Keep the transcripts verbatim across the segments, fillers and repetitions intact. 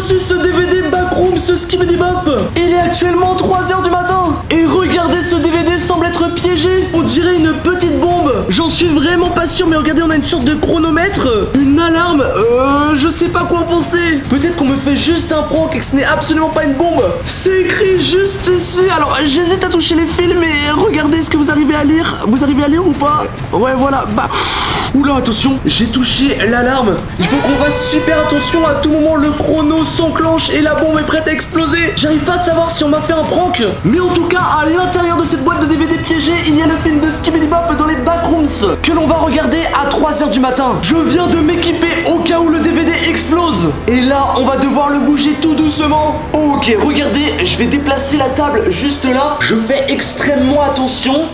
reçu ce D V D Backrooms Skibidi Bop. Il est actuellement trois heures du matin. Et regardez, ce D V D semble être piégé. On dirait une petite bombe. J'en suis vraiment pas sûr, mais regardez, on a une sorte de chronomètre, une alarme. Euh, je sais pas quoi en penser. Peut-être qu'on me fait juste un prank et que ce n'est absolument pas une bombe. C'est écrit juste ici. Alors, j'hésite à toucher les fils, mais regardez, est-ce que vous arrivez à lire? Vous arrivez à lire ou pas? Ouais, voilà. Bah, oula, attention, j'ai touché l'alarme. Il faut qu'on fasse super attention. À tout moment, le chrono s'enclenche et la bombe est prête à exploser. J'arrive pas à savoir si on m'a fait un prank, mais en tout cas, à l'intérieur de cette boîte de D V D piégée, il y a le film de Skibidi Bop dans les Backrooms que l'on va regarder à trois heures du matin. Je viens de m'équiper au cas où le D V D explose. Et là, on va devoir le bouger tout doucement. Ok, regardez, je vais déplacer la table juste là. Je fais extrêmement attention.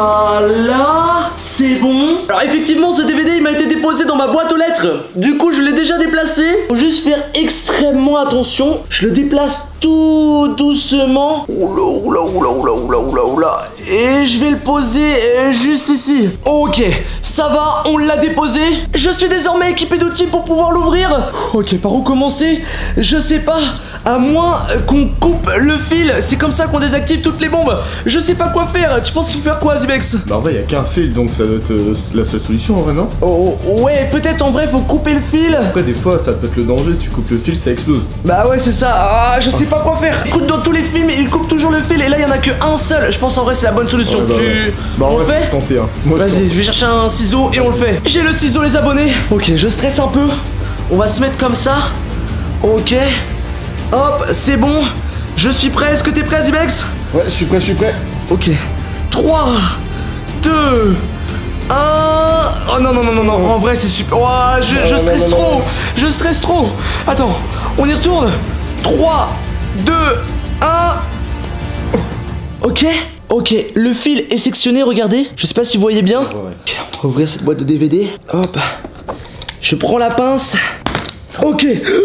Voilà, c'est bon. Alors effectivement, ce D V D il m'a été déposé dans ma boîte aux lettres. Du coup, je l'ai déjà déplacé. Faut juste faire extrêmement attention. Je le déplace tout doucement. Oula, oula, oula, oula, oula, oula, oula. Et je vais le poser euh, juste ici. Ok, ça va, on l'a déposé. Je suis désormais équipé d'outils pour pouvoir l'ouvrir. Ok, par où commencer? Je sais pas. À moins qu'on coupe le fil. C'est comme ça qu'on désactive toutes les bombes. Je sais pas quoi faire. Tu penses qu'il faut faire quoi, Zibex? Bah en vrai, il y a qu'un fil, donc ça doit être euh, la seule solution en vrai, non? Oh, ouais, peut-être en vrai, faut couper le fil. Après, des fois, ça peut être le danger. Tu coupes le fil, ça explose. Bah ouais, c'est ça. Ah, je sais pas quoi faire. Écoute, dans tous les films, ils coupent toujours le fil. Et là, il y en a que un seul. Je pense en vrai, c'est la bonne solution. Ouais, bah, tu... ouais. Bah on en le vrai, fait faut tenter, hein. Vas-y, je vais chercher un ciseau et on le fait. J'ai le ciseau, les abonnés. Ok, je stresse un peu. On va se mettre comme ça. Ok. Hop, c'est bon. Je suis prêt. Est-ce que t'es prêt, Zibex? Ouais, je suis prêt, je suis prêt. Ok. trois, deux, un. Oh non, non, non, non, non. En vrai, c'est super. Oh, je, je non, stresse non, non, trop. non. Je stresse trop. Attends, on y retourne. trois, deux, un. Ok. Ok, le fil est sectionné, regardez. Je sais pas si vous voyez bien. Ouais. Ok, on va ouvrir cette boîte de D V D. Hop. Je prends la pince. Ok.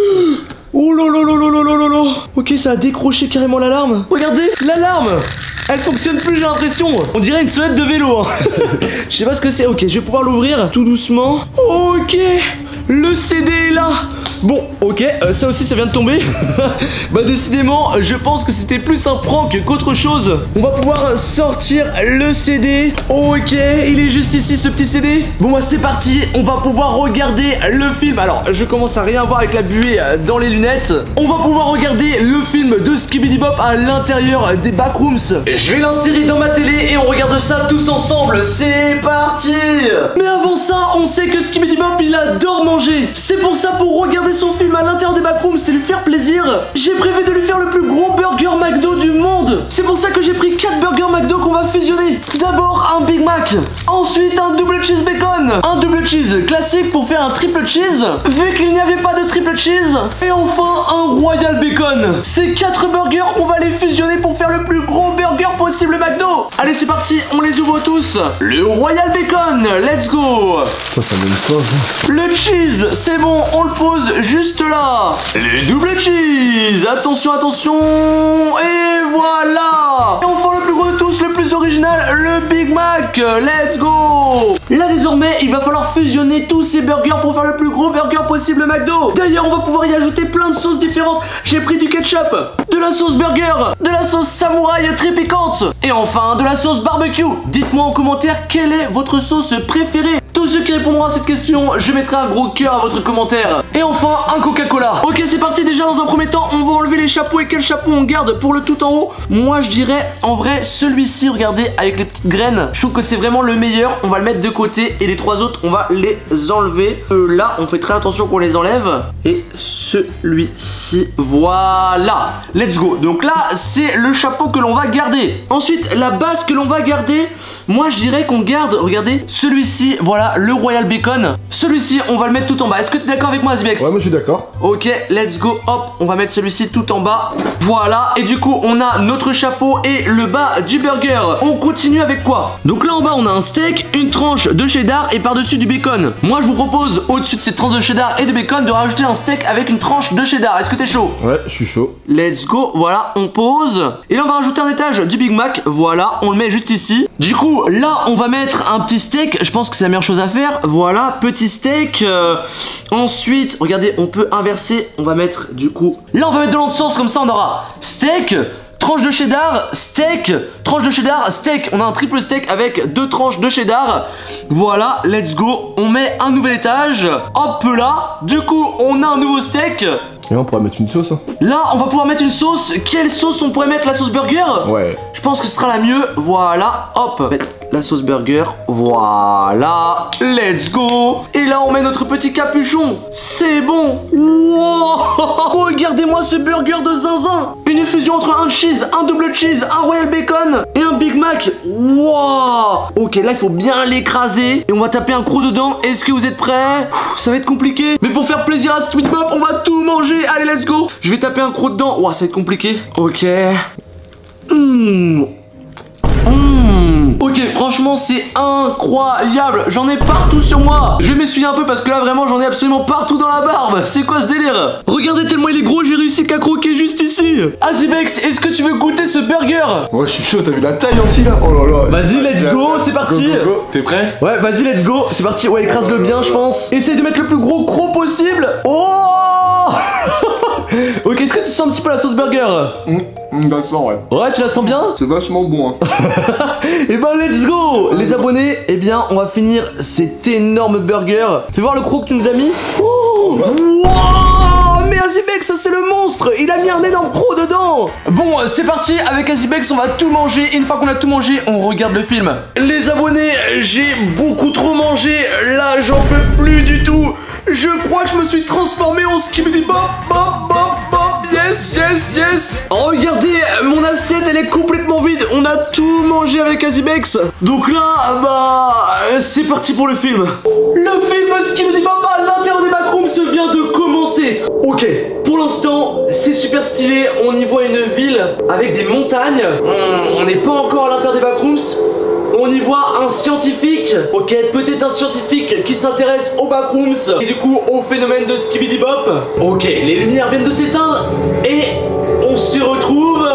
Oh là là là là là là là là. Ok, ça a décroché carrément l'alarme. Regardez, l'alarme. Elle fonctionne plus, j'ai l'impression. On dirait une sonnette de vélo, hein. Je sais pas ce que c'est. Ok, je vais pouvoir l'ouvrir tout doucement. Ok, le C D est là. Bon, ok, euh, ça aussi ça vient de tomber. Bah décidément, je pense que c'était plus un prank qu'autre chose. On va pouvoir sortir le C D. Ok, il est juste ici ce petit C D. Bon bah c'est parti, on va pouvoir regarder le film. Alors, je commence à rien voir avec la buée dans les lunettes. On va pouvoir regarder le film de Skibidi Bop à l'intérieur des Backrooms. Je vais l'insérer dans ma télé et on regarde ça tous ensemble. C'est parti. Mais avant ça, on sait que Skibidi Bop il adore manger. C'est pour ça, pour regarder son film à l'intérieur des Backrooms, c'est lui faire plaisir. J'ai prévu de lui faire le plus gros burger McDo du monde. C'est pour ça que j'ai pris quatre burgers McDo qu'on va fusionner. D'abord un Big Mac, ensuite un double cheese bacon, un double cheese classique pour faire un triple cheese, vu qu'il n'y avait pas de triple cheese, et enfin un royal bacon. Ces quatre burgers, on va les fusionner pour faire le plus gros burger possible McDo. Allez, c'est parti, on les ouvre tous. Le royal bacon, let's go. Ça, ça donne quoi, ça? Le cheese, c'est bon, on le pose juste là. Les double cheese, attention, attention. Et voilà. Et enfin le plus gros de tous, le plus original, le Big Mac, let's go. Là désormais, il va falloir fusionner tous ces burgers pour faire le plus gros burger possible McDo. D'ailleurs, on va pouvoir y ajouter plein de sauces différentes. J'ai pris du ketchup, de la sauce burger, de la sauce samouraï très piquante, et enfin de la sauce barbecue. Dites-moi en commentaire quelle est votre sauce préférée. Tous ceux qui répondront à cette question, je mettrai un gros cœur à votre commentaire. Et enfin, un Coca-Cola. Ok, c'est parti. Déjà, dans un premier temps, on va enlever les chapeaux. Et quel chapeau on garde pour le tout en haut? Moi, je dirais, en vrai, celui-ci, regardez, avec les petites graines. Je trouve que c'est vraiment le meilleur. On va le mettre de côté. Et les trois autres, on va les enlever. Euh, là, on fait très attention qu'on les enlève. Et celui-ci, voilà. Let's go. Donc là, c'est le chapeau que l'on va garder. Ensuite, la base que l'on va garder, moi, je dirais qu'on garde, regardez, celui-ci, voilà. Le royal bacon. Celui-ci, on va le mettre tout en bas. Est-ce que tu es d'accord avec moi, Zibex? Ouais, moi je suis d'accord. Ok, let's go. Hop, on va mettre celui-ci tout en bas. Voilà. Et du coup, on a notre chapeau et le bas du burger. On continue avec quoi? Donc là en bas, on a un steak, une tranche tranches de cheddar et par-dessus du bacon. Moi je vous propose au-dessus de ces tranches de cheddar et de bacon de rajouter un steak avec une tranche de cheddar. Est-ce que t'es chaud? Ouais, je suis chaud. Let's go, voilà, on pose. Et là on va rajouter un étage du Big Mac. Voilà, on le met juste ici. Du coup, là on va mettre un petit steak. Je pense que c'est la meilleure chose à faire. Voilà, petit steak. euh, Ensuite, regardez, on peut inverser. On va mettre du coup, là on va mettre de l'autre sens. Comme ça on aura steak, tranche de cheddar, steak, tranche de cheddar, steak. On a un triple steak avec deux tranches de cheddar. Voilà, let's go. On met un nouvel étage. Hop là. Du coup, on a un nouveau steak. Et on pourrait mettre une sauce. Hein. Là, on va pouvoir mettre une sauce. Quelle sauce on pourrait mettre? La sauce burger? Ouais. Je pense que ce sera la mieux. Voilà, hop. Mettre la sauce burger. Voilà. Let's go. Et là, on met notre petit capuchon. C'est bon. Wow. Regardez-moi ce burger de zinzin. Une fusion entre un cheese, un double cheese, un royal bacon et un Big Mac. Wow. Ok, là, il faut bien l'écraser. Et on va taper un croc dedans. Est-ce que vous êtes prêts? Ça va être compliqué. Mais pour faire plaisir à Skibidi Bop, on va tout manger. Allez, let's go. Je vais taper un croc dedans. Ouah, ça va être compliqué. Ok. Mmh. Mmh. Ok, franchement, c'est incroyable. J'en ai partout sur moi. Je vais m'essuyer un peu parce que là, vraiment, j'en ai absolument partout dans la barbe. C'est quoi ce délire? Regardez tellement il est gros, j'ai réussi qu'à croquer juste ici. Azibex, est-ce que tu veux goûter ce burger? Ouais, je suis chaud. T'as vu la taille aussi là? Oh là là. Vas-y, let's go, c'est parti. Go, go, go. T'es prêt? Ouais, vas-y, let's go. C'est parti. Ouais, écrase-le bien, je pense. Essaye de mettre le plus gros croc possible. Oh. Ok, est-ce que tu sens un petit peu la sauce burger? Mmh, mmh, ça sent, ouais. Ouais, tu la sens bien? C'est vachement bon, hein. Et ben, let's go. Les abonnés, eh bien, on va finir cet énorme burger. Fais voir le croc que tu nous as mis. Oh, wow. Mais Azibex, ça c'est le monstre. Il a mis un énorme croc dedans. Bon, c'est parti. Avec Azibex, on va tout manger. Et une fois qu'on a tout mangé, on regarde le film. Les abonnés, j'ai beaucoup trop mangé. Là, j'en peux plus du tout. Je crois que je me suis transformé en Skibidi Bop, Bop, Bop, Bop. Yes, yes, yes. Regardez, mon assiette, elle est complètement vide. On a tout mangé avec Azibex. Donc là, bah, c'est parti pour le film. Le film Skibidi Bop à l'intérieur des backrooms vient de commencer. Ok, pour l'instant, c'est super stylé. On y voit une ville avec des montagnes. On n'est pas encore à l'intérieur des backrooms. On y voit un scientifique, ok, peut-être un scientifique qui s'intéresse aux backrooms et du coup au phénomène de Skibidi Bop. Ok, les lumières viennent de s'éteindre et on se retrouve.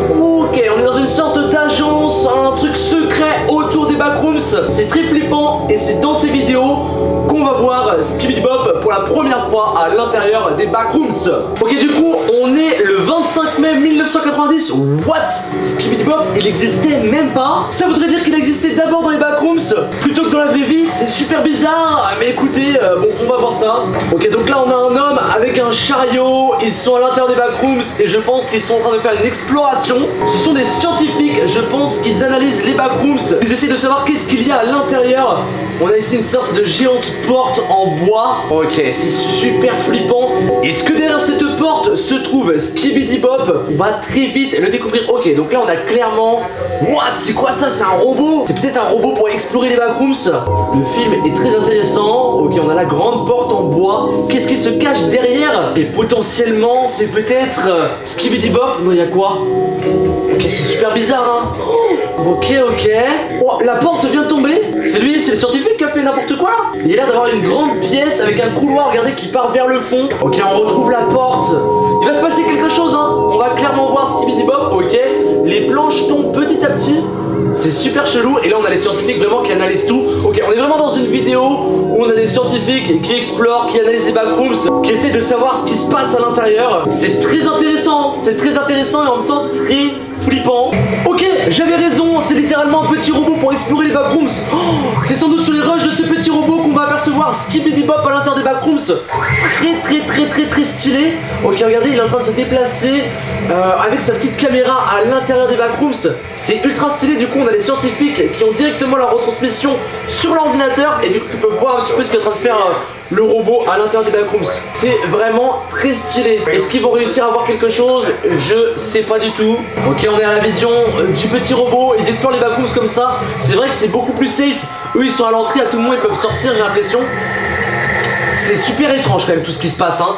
Ok, on est dans une sorte d'agence, un truc secret autour des backrooms. C'est très flippant et c'est dans ces vidéos qu'on va voir Skibidi Bop pour la première fois à l'intérieur des backrooms. Ok, du coup, on est le vingt-cinq mai mille neuf cent quatre-vingt-dix. What? Skibidi Bop, il existait même pas. Ça voudrait dire qu'il existait d'abord dans les backrooms plutôt que dans la vraie vie. C'est super bizarre. Mais écoutez, euh, bon, on va voir ça. Ok, donc là, on a un homme avec un chariot. Ils sont à l'intérieur des backrooms et je pense qu'ils sont en train de faire une exploration. Ce sont des scientifiques. Je pense qu'ils analysent les backrooms. Ils essaient de savoir qu'est-ce qu'il y a à l'intérieur. On a ici une sorte de géante porte en bois. Ok, c'est super flippant. Est-ce que derrière cette porte se trouve Skibidi Bop? On va très vite le découvrir. Ok, donc là on a clairement... What? C'est quoi ça? C'est un robot? C'est peut-être un robot pour explorer les backrooms. Le film est très intéressant. Ok, on a la grande porte en bois. Qu'est-ce qui se cache derrière? Et potentiellement, c'est peut-être euh, Skibidi Bop. Non, il y a quoi? Ok, c'est super bizarre, hein. Ok, ok. Oh, la porte vient de tomber. C'est lui, c'est le scientifique qui a fait n'importe quoi. Il a l'air d'avoir une grande pièce avec un couloir, regardez, qui part vers le fond. Ok, on retrouve la porte. Il va se passer quelque chose, hein. On va clairement voir Skibidi Bop. Ok, les planches tombent petit à petit. C'est super chelou. Et là, on a les scientifiques vraiment qui analysent tout. Ok, on est vraiment dans une vidéo où on a des scientifiques qui explorent, qui analysent les backrooms, qui essaient de savoir ce qui se passe à l'intérieur. C'est très intéressant. C'est très intéressant et en même temps très flippant. Ok, j'avais raison, c'est littéralement un petit robot pour explorer les backrooms. Oh, c'est sans doute sur les rushs de ce petit robot qu'on va apercevoir Skibidi Bop à l'intérieur des backrooms. Très très très très très stylé. Ok, regardez, il est en train de se déplacer euh, avec sa petite caméra à l'intérieur des backrooms. C'est ultra stylé. Du coup, on a des scientifiques qui ont directement la retransmission sur l'ordinateur et du coup, ils peuvent voir un petit peu ce qu'est en train de faire euh, le robot à l'intérieur des backrooms. C'est vraiment très stylé. Est-ce qu'ils vont réussir à voir quelque chose? Je sais pas du tout. Ok, on est à la vision du petit robot. Ils explorent les backrooms comme ça. C'est vrai que c'est beaucoup plus safe. Eux, ils sont à l'entrée, à tout moment, ils peuvent sortir, j'ai l'impression. C'est super étrange quand même tout ce qui se passe, hein.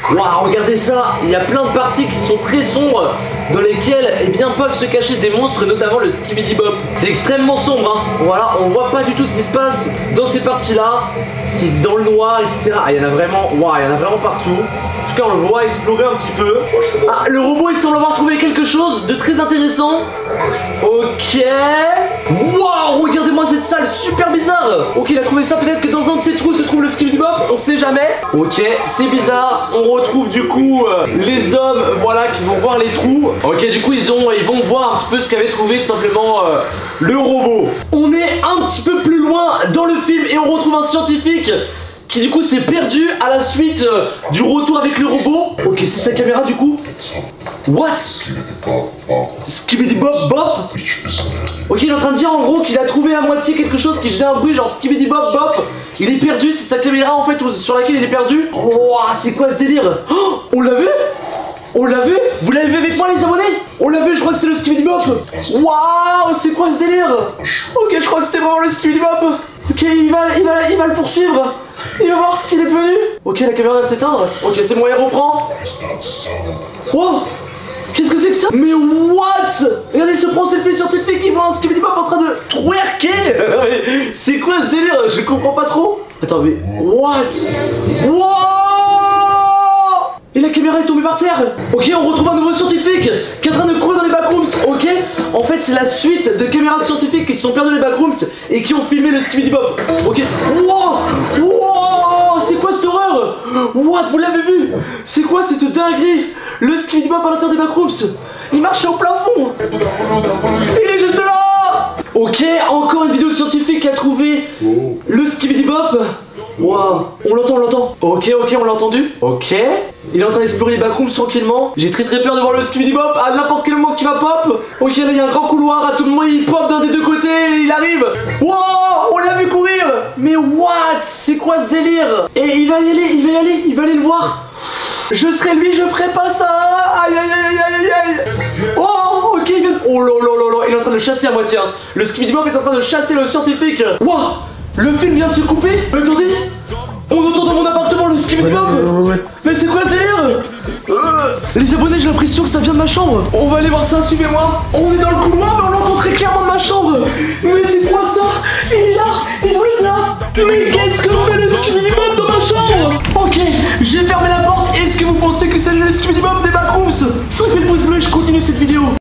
Waouh, regardez ça. Il y a plein de parties qui sont très sombres, dans lesquelles eh bien, peuvent se cacher des monstres, notamment le Skibidi Bop. C'est extrêmement sombre, hein. Voilà, on voit pas du tout ce qui se passe dans ces parties-là. C'est dans le noir, et cetera. Ah, il y en a vraiment, waouh, il y en a vraiment partout. En tout cas, on le voit explorer un petit peu. Ah, le robot, il semble avoir trouvé quelque chose de très intéressant. Ok. Waouh, regardez-moi cette salle, super bizarre. Ok, il a trouvé ça, peut-être que dans un de ces trous se trouve le Skibidi Bop, on sait jamais. Ok, c'est bizarre. On retrouve du coup euh, les hommes, voilà, qui vont voir les trous. Ok, du coup, ils, ont, ils vont voir un petit peu ce qu'avait trouvé tout simplement euh, le robot. On est un petit peu plus loin dans le film et on retrouve un scientifique qui du coup s'est perdu à la suite euh, du retour avec le robot. Ok, c'est sa caméra du coup. What? Skibidi Bop Bop. Ok, il est en train de dire en gros qu'il a trouvé à moitié quelque chose qui faisait un bruit genre Skibidi Bop Bop. Il est perdu, c'est sa caméra en fait sur laquelle il est perdu. Wow, c'est quoi ce délire? Oh, on l'a vu? On l'a vu? Vous l'avez vu avec moi les abonnés? On l'a vu, je crois que c'était le Skibidi Bop. Waouh, c'est quoi ce délire? Ok, je crois que c'était vraiment le Skibidi Bop. Ok, il va, il va, il va le poursuivre. Il va voir ce qu'il est devenu. Ok, la caméra vient de s'éteindre. Ok, c'est bon, il reprend. Wow, qu'est-ce que c'est que ça? Mais what? Regardez ce prend selfie scientifique, il voit un Skibidi Bop en train de twerker. C'est quoi ce délire? Je comprends pas trop. Attends, mais what? Wow! Et la caméra est tombée par terre. Ok, on retrouve un nouveau scientifique qui est en train de courir dans les backrooms. Ok, en fait c'est la suite de caméras scientifiques qui se sont perdues dans les backrooms et qui ont filmé le Skibidi Bop. Ok, wow, wow, c'est quoi cette horreur? What, vous l'avez vu? C'est quoi cette dinguerie? Le Skibidi Bop à l'intérieur des backrooms, il marchait au plafond. Il est juste là. Ok, encore une vidéo scientifique qui a trouvé le Skibidi Bop. Waouh, on l'entend, on l'entend. Ok, ok, on l'a entendu. Ok, il est en train d'explorer les backrooms tranquillement. J'ai très très peur de voir le Skibidi Bop à n'importe quel moment qui va pop. Ok, là il y a un grand couloir, à tout moment il pop d'un des deux côtés, il arrive. Waouh, on l'a vu courir. Mais what? C'est quoi ce délire? Et il va y aller, il va y aller, il va aller le voir. Je serais lui, je ferais pas ça. Aïe aïe aïe aïe aïe aïe. Oh, ok, il vient. Oh là là là là, il est en train de le chasser à moitié. Hein. Le Skibidi Bop est en train de chasser le scientifique. Waouh, le film vient de se couper. Attendez, on entend dans mon appartement le Skibidi Bop. Mais c'est quoi ce délire? euh, Les abonnés, j'ai l'impression que ça vient de ma chambre. On va aller voir ça, suivez-moi. On est dans le couloir, mais on l'entend très clairement de ma chambre. Mais c'est quoi ça? Il est là, il doit être là. Mais qu'est-ce que fait le Skibidi Bop dans ma chambre? Ok, j'ai fermé la porte. Est-ce que vous pensez que c'est le Skibidi Bop des backrooms? cinq mille pouces bleus, je continue cette vidéo.